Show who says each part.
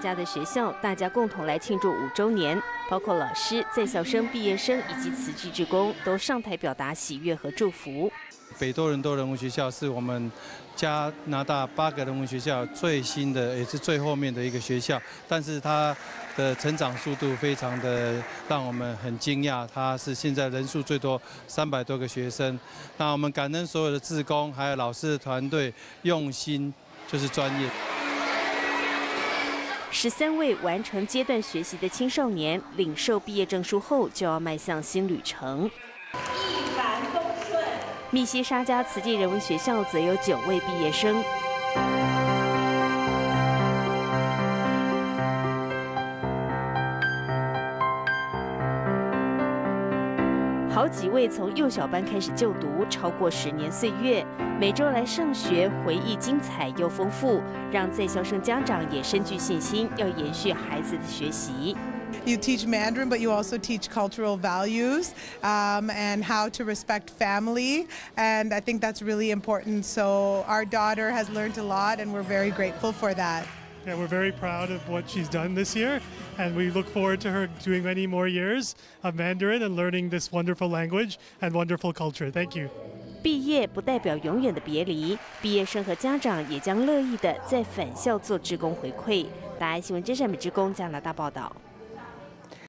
Speaker 1: 家的学校，大家共同来庆祝5周年，包括老师、在校生、毕业生以及慈济志工都上台表达喜悦和祝福。
Speaker 2: 北多伦多人文学校是我们加拿大8个人文学校最新的，也是最后面的一个学校，但是它的成长速度非常的让我们很惊讶，它是现在人数最多300多个学生。那我们感恩所有的志工还有老师的团队用心，就是专业。
Speaker 1: 13位完成阶段学习的青少年领受毕业证书后，就要迈向新旅程。一帆风顺。密西沙加慈济人文学校则有9位毕业生。好几位从幼小班开始就读，超过10年岁月，每周来上学，回忆精彩又丰富，让在校生家长也深具信心，要延续孩子的学习。
Speaker 3: You teach Mandarin, but you also teach cultural values and how to respect family, and I think that's really important. So our daughter has learned a lot, and we're very grateful for that.
Speaker 4: Yeah, we're very proud of what she's done this year, and we look forward to her doing many more years of Mandarin and learning this wonderful language and wonderful culture. Thank you.
Speaker 1: 毕业不代表永远的别离，毕业生和家长也将乐意的在返校做志工回馈。大爱新闻真善美志工加拿大报道。